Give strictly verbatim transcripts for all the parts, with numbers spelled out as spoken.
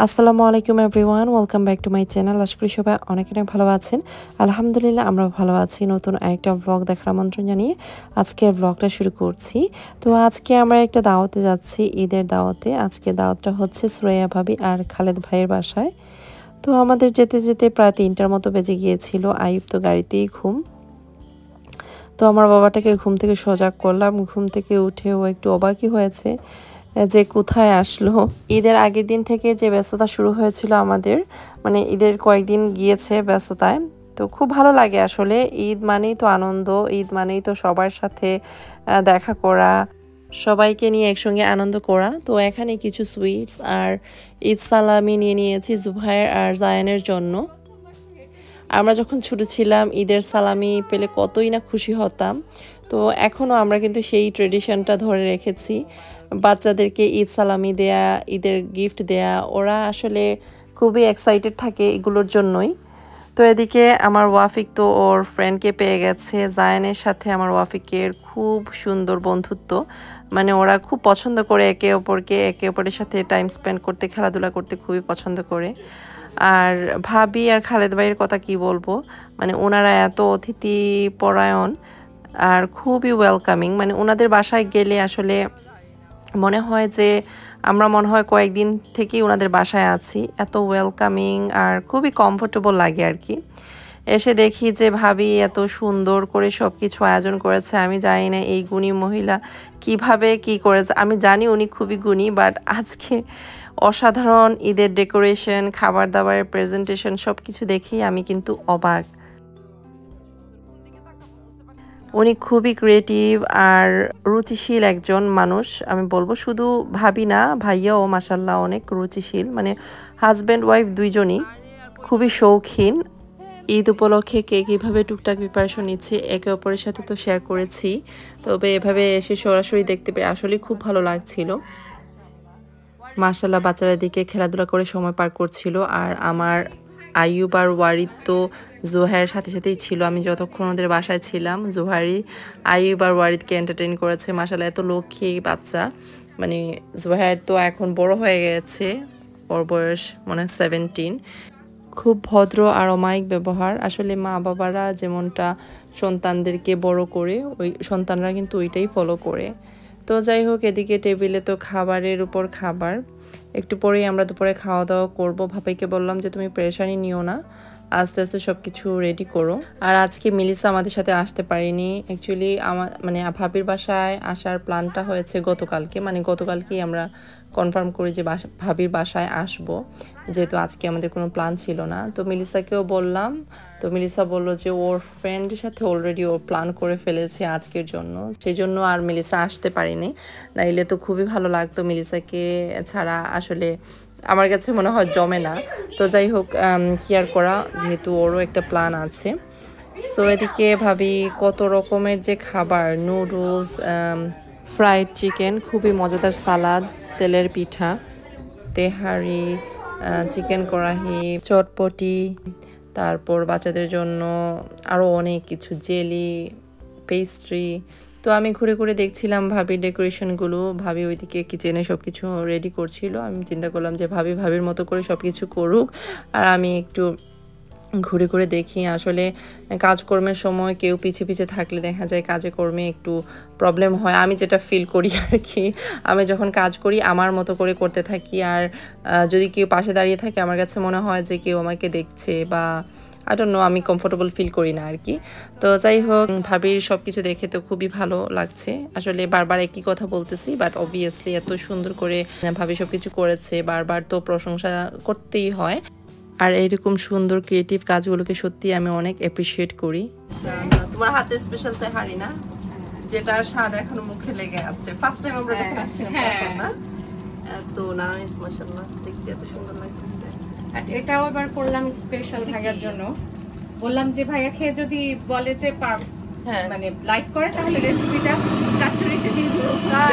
আসসালামু আলাইকুম everyone, welcome back to my channel. আশা করি সবাই অনেক অনেক ভালো আছেন। আলহামদুলিল্লাহ আমরা ভালো আছি। নতুন একটা ব্লগ দেখার আমন্ত্রণ জানিয়ে আজকে ব্লগটা শুরু করছি। তো আজকে আমরা একটা দাওয়াতে যাচ্ছি, ঈদের দাওয়াতে। আজকে দাওয়াতটা হচ্ছে সুরাইয়া ভাবি আর খালেদ ভাইয়ের বাসায়। তো আমাদের যেতে যেতে প্রায় তিনটার মতো বেজে গিয়েছিল। আইয়ুব তো গাড়িতেই ঘুম। তো আমার বাবাটাকে ঘুম থেকে সজাগ করলাম। ঘুম থেকে উঠেও একটু অবাকই হয়েছে যে কোথায় আসলো। ঈদের আগের দিন থেকে যে ব্যস্ততা শুরু হয়েছিল আমাদের, মানে ঈদের কয়েকদিন গিয়েছে ব্যস্ততায়। তো খুব ভালো লাগে আসলে। ঈদ মানেই তো আনন্দ, ঈদ মানেই তো সবার সাথে দেখা করা, সবাইকে নিয়ে একসঙ্গে আনন্দ করা। তো এখানে কিছু সুইটস আর ঈদ সালামি নিয়ে নিয়েছি জুবাইর আর জায়ানের জন্য। আমরা যখন ছোট ছিলাম ঈদের সালামি পেলে কতই না খুশি হতাম। তো এখনও আমরা কিন্তু সেই ট্রেডিশনটা ধরে রেখেছি, বাচ্চাদেরকে ঈদ সালামি দেয়া, ঈদের গিফট দেয়া। ওরা আসলে খুবই এক্সাইটেড থাকে এগুলোর জন্যই। তো এদিকে আমার ওয়াফিক তো ওর ফ্রেন্ডকে পেয়ে গেছে। জায়ানের সাথে আমার ওয়াফিকের খুব সুন্দর বন্ধুত্ব, মানে ওরা খুব পছন্দ করে একে অপরকে, একে অপরের সাথে টাইম স্পেন্ড করতে, খেলাধুলা করতে খুবই পছন্দ করে। আর ভাবি আর খালেদ ভাইয়ের কথা কি বলবো, মানে ওনারা এত অতিথি পরায়ণ আর খুবই ওয়েলকামিং। মানে ওনাদের বাসায় গেলে আসলে মনে হয় যে আমরা মনে হয় কয়েকদিন থেকেই ওনাদের বাসায় আছি। এত ওয়েলকামিং আর খুবই কমফোর্টেবল লাগে আর কি। এসে দেখি যে ভাবি এত সুন্দর করে সব কিছু আয়োজন করেছে। আমি জানি না এই গুণী মহিলা কিভাবে কি করেছে। আমি জানি উনি খুবই গুণী, বাট আজকে অসাধারণ ঈদের ডেকোরেশন, খাবার দাবারের প্রেজেন্টেশন সব কিছু দেখেই আমি কিন্তু অবাক। উনি খুবই ক্রিয়েটিভ আর রুচিশীল একজন মানুষ। আমি বলবো শুধু ভাবি না, ভাইয়াও মাশাল্লাহ অনেক রুচিশীল। মানে হাজব্যান্ড ওয়াইফ দুইজনই খুবই শৌখিন। ঈদ উপলক্ষে কে কীভাবে টুকটাক প্রিপারেশন নিচ্ছে একে অপরের সাথে তো শেয়ার করেছি, তবে এভাবে এসে সরাসরি দেখতে পেয়ে আসলে খুব ভালো লাগছিল। মাশাল্লাহ বাচ্চারা দিকে খেলাধুলা করে সময় পার করছিল। আর আমার আইয়ুব আর ওয়ারিদ তো জোহারের সাথে সাথেই ছিল। আমি যতক্ষণ ওদের বাসায় ছিলাম জোহারি আইয়ুব আর ওয়ারিদকে এন্টারটেইন করেছে। মাশাল্লাহ এত লক্ষ্মী বাচ্চা। মানে জোহার তো এখন বড় হয়ে গেছে, ওর বয়স মনে হয় সেভেন্টিন। খুব ভদ্র আর অমায়িক ব্যবহার। আসলে মা বাবারা যেমনটা সন্তানদেরকে বড় করে, ওই সন্তানরা কিন্তু ওইটাই ফলো করে। তো যাই হোক, এদিকে টেবিলে তো খাবারের উপর খাবার। একটু পরেই আমরা দুপুরে খাওয়া দাওয়া করবো। ভাবিকে বললাম যে তুমি প্রেশানি নিও না, আস্তে আস্তে সব কিছু রেডি করো। আর আজকে মিলিসা আমাদের সাথে আসতে পারিনি। অ্যাকচুয়ালি আমার মানে ভাবির বাসায় আসার প্ল্যানটা হয়েছে গতকালকে, মানে গতকালকেই আমরা কনফার্ম করি যে বাসা ভাবির বাসায় আসবো, যেহেতু আজকে আমাদের কোনো প্ল্যান ছিল না। তো মিলিসাকেও বললাম, তো মিলিসা বললো যে ওর ফ্রেন্ডের সাথে অলরেডি ও প্ল্যান করে ফেলেছে আজকের জন্য, সেই জন্য আর মিলিসা আসতে পারিনি। নাইলে তো খুবই ভালো লাগতো, মিলিসাকে ছাড়া আসলে আমার কাছে মনে হয় জমে না। তো যাই হোক, কি আর করা, যেহেতু ওরও একটা প্ল্যান আছে। সো এদিকে ভাবি কত রকমের যে খাবার, নুডলস, ফ্রাইড চিকেন, খুবই মজাদার সালাদ, তেলের পিঠা, তেহারি, চিকেন কড়াহি, চটপটি, তারপর বাচ্চাদের জন্য আরও অনেক কিছু, জেলি, পেস্ট্রি। তো আমি ঘুরে ঘুরে দেখছিলাম ভাবির ডেকোরেশনগুলো। ভাবি ওইদিকে কিচেনে সব কিছু রেডি করছিল। আমি চিন্তা করলাম যে ভাবি ভাবির মতো করে সব কিছু করুক, আর আমি একটু ঘুরে ঘুরে দেখি। আসলে কাজকর্মের সময় কেউ পিছে পিছে থাকলে দেখা যায় কাজে কর্মে একটু প্রবলেম হয়, আমি যেটা ফিল করি আর কি। আমি যখন কাজ করি আমার মতো করে করতে থাকি, আর যদি কেউ পাশে দাঁড়িয়ে থাকে আমার কাছে মনে হয় যে কেউ আমাকে দেখছে, বা আই ডোন্ট নো, আমি কমফোর্টেবল ফিল করি না আর কি। তো যাই হোক, ভাবির সব কিছু দেখে তো খুবই ভালো লাগছে। আসলে বারবার একই কথা বলতেছি, বাট অবভিয়াসলি এত সুন্দর করে ভাবি সব কিছু করেছে, বারবার তো প্রশংসা করতেই হয়। আর এইরকম সুন্দর ক্রিয়েটিভ কাজগুলোকে সত্যি আমি অনেক অ্যাপ্রিশিয়েট করি। তোমার হাতে স্পেশাল তেহারি না, যেটার স্বাদ এখনো মুখে লেগে আছে। ফার্স্ট টাইম আমরা যখন আসছিলাম তখন না, এত নাইস, মাশাআল্লাহ, দেখতে এত সুন্দর লাগতেছে। আর এটাও এবার করলাম স্পেশাল ভাইয়ার জন্য। বললাম যে ভাইয়া খেয়ে যদি বলে যে হ্যাঁ মানে লাইক করে তাহলে রেসিপিটা কাচুরিতে দিয়ে দিব।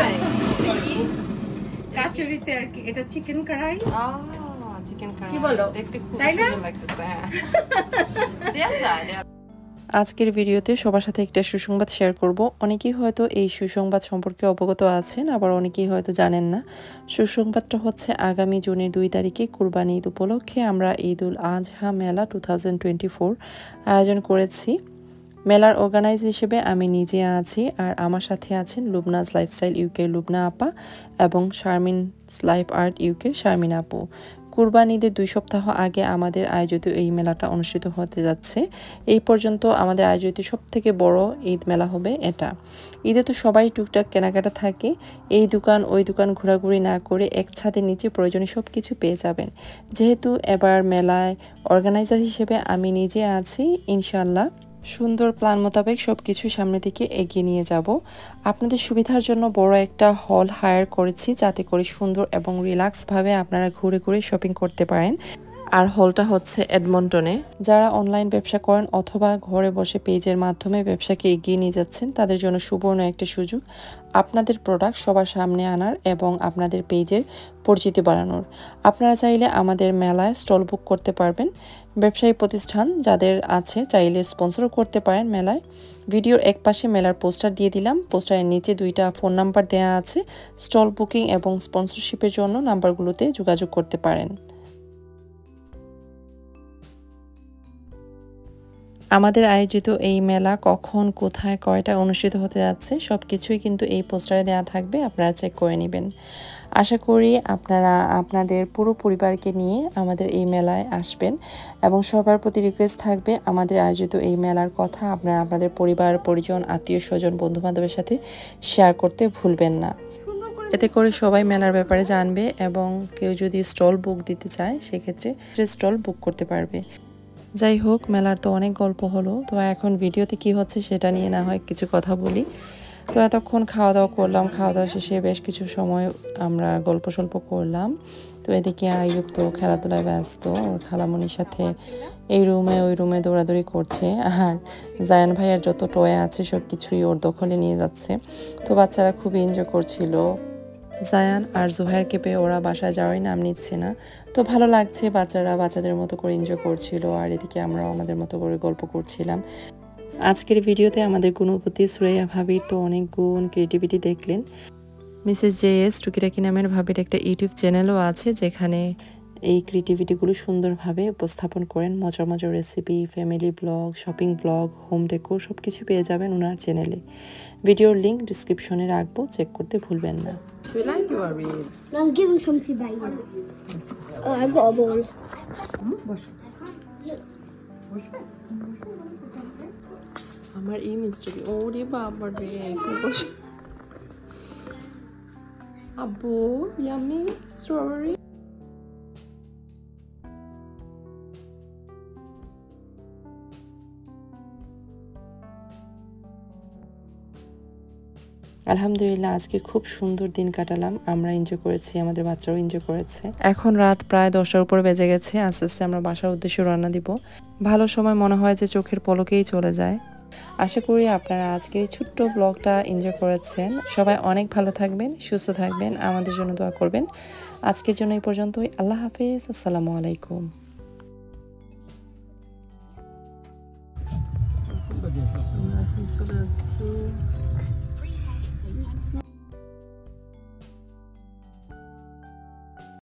কাচুরিতে আর কি, এটা চিকেন কড়াই। চিকেন কড়াই কি বলো, দেখতে খুব সুন্দর লাগতেছে। হ্যাঁ দেয়া যায়। আজকের ভিডিওতে সবার সাথে একটা সুসংবাদ শেয়ার করব। অনেকেই হয়তো এই সুসংবাদ সম্পর্কে অবগত আছেন, আবার অনেকেই হয়তো জানেন না। সুসংবাদটা হচ্ছে আগামী জুনের দুই তারিখে কুরবানি ঈদ উপলক্ষে আমরা ঈদ উল আজহা মেলা টু থাউজেন্ড টোয়েন্টি ফোর আয়োজন করেছি। মেলার অর্গানাইজ হিসেবে আমি নিজে আছি, আর আমার সাথে আছেন লুবনাজ লাইফস্টাইল ইউকের লুবনা আপা এবং শারমিন লাইফ আর্ট ইউকের শারমিন আপু। কুরবানি ঈদের দুই সপ্তাহ আগে আমাদের আয়োজিত এই মেলাটা অনুষ্ঠিত হতে যাচ্ছে। এই পর্যন্ত আমাদের আয়োজিত সব থেকে বড় ঈদ মেলা হবে এটা। ঈদে তো সবাই টুকটাক কেনাকাটা থাকে, এই দোকান ওই দোকান ঘোরাঘুরি না করে এক ছাদের নিচে প্রয়োজনীয় সব কিছু পেয়ে যাবেন। যেহেতু এবার মেলায় অর্গানাইজার হিসেবে আমি নিজে আছি, ইনশাল্লাহ সুন্দর প্ল্যান মোতাবেক সব কিছু সামনে থেকে এগিয়ে নিয়ে যাব। আপনাদের সুবিধার জন্য বড় একটা হল হায়ার করেছি, যাতে করে সুন্দর এবং রিল্যাক্সভাবে আপনারা ঘুরে ঘুরে শপিং করতে পারেন। আর হলটা হচ্ছে এডমন্টনে। যারা অনলাইন ব্যবসা করেন অথবা ঘরে বসে পেজের মাধ্যমে ব্যবসাকে এগিয়ে নিয়ে যাচ্ছেন, তাদের জন্য সুবর্ণ একটা সুযোগ আপনাদের প্রোডাক্ট সবার সামনে আনার এবং আপনাদের পেজের পরিচিতি বাড়ানোর। আপনারা চাইলে আমাদের মেলায় স্টল বুক করতে পারবেন। ব্যবসায়ী প্রতিষ্ঠান যাদের আছে চাইলে স্পন্সরও করতে পারেন মেলায়। ভিডিওর এক পাশে মেলার পোস্টার দিয়ে দিলাম, পোস্টারের নিচে দুইটা ফোন নাম্বার দেওয়া আছে। স্টল বুকিং এবং স্পন্সরশিপের জন্য নাম্বারগুলোতে যোগাযোগ করতে পারেন। আমাদের আয়োজিত এই মেলা কখন, কোথায়, কয়টা অনুষ্ঠিত হতে যাচ্ছে সব কিছুই কিন্তু এই পোস্টারে দেওয়া থাকবে, আপনারা চেক করে নেবেন। আশা করি আপনারা আপনাদের পুরো পরিবারকে নিয়ে আমাদের এই মেলায় আসবেন, এবং সবার প্রতি রিকোয়েস্ট থাকবে আমাদের আয়োজিত এই মেলার কথা আপনারা আপনাদের পরিবার, পরিজন, আত্মীয় স্বজন, বন্ধুবান্ধবের সাথে শেয়ার করতে ভুলবেন না। এতে করে সবাই মেলার ব্যাপারে জানবে, এবং কেউ যদি স্টল বুক দিতে চায় সেক্ষেত্রে স্টল বুক করতে পারবে। যাই হোক, মেলার তো অনেক গল্প হলো, তো এখন ভিডিওতে কি হচ্ছে সেটা নিয়ে না হয় কিছু কথা বলি। তো এতক্ষণ খাওয়া দাওয়া করলাম, খাওয়া দাওয়া শেষে বেশ কিছু সময় আমরা গল্প সল্প করলাম। তো এদিকে আইয়ুব তো খেলাধুলায় ব্যস্ত, ওর খালামণির সাথে এই রুমে ওই রুমে দৌড়াদৌড়ি করছে, আর জায়ান ভাইয়ার যত টয় আছে সব কিছুই ওর দখলে নিয়ে যাচ্ছে। তো বাচ্চারা খুব এনজয় করছিল। জায়ান আর জোহারকে পেয়ে ওরা বাসায় যাওয়ারই নাম নিচ্ছে না। তো ভালো লাগছে, বাচ্চারা বাচ্চাদের মতো করে এনজয় করছিল, আর এদিকে আমরাও আমাদের মতো করে গল্প করছিলাম। আজকের ভিডিওতে আমাদের গুণপতি সুরাইয়া ভাবির তো অনেক গুণ, ক্রিয়েটিভিটি দেখলেন। মিসেস জে এস টুকিটাকি নামের ভাবির একটা ইউটিউব চ্যানেলও আছে, যেখানে এই ক্রিয়েটিভিটিগুলো সুন্দরভাবে উপস্থাপন করেন। মজার মজার recipe, family blog, shopping blog, home decor সব কিছু পেয়ে যাবেন ওনার চ্যানেলে। ভিডিওর লিঙ্ক ডিসক্রিপশনে রাখবো, চেক করতে ভুলবেন না। You like your read? No, I'm giving some to Bailey. Oh, I got a ball. আমার এই মিষ্টি ওরে বাবা রে, একটু বসে। আব্বু ইয়ামি স্ট্রবেরি। আলহামদুলিল্লাহ, আজকে খুব সুন্দর দিন কাটালাম, আমরা এনজয় করেছি, আমাদের বাচ্চারাও এনজয় করেছে। এখন রাত প্রায় দশটার উপরে বেজে গেছে, আস্তে আস্তে আমরা বাসার উদ্দেশ্যে রওনা দিব। ভালো সময় মনে হয় যে চোখের পলকেই চলে যায়। আশা করি আপনারা আজকের এই ছোট্ট ব্লগটা এনজয় করেছেন। সবাই অনেক ভালো থাকবেন, সুস্থ থাকবেন, আমাদের জন্য দোয়া করবেন। আজকের জন্য এই পর্যন্তই। আল্লাহ হাফেজ, আসসালামু আলাইকুম।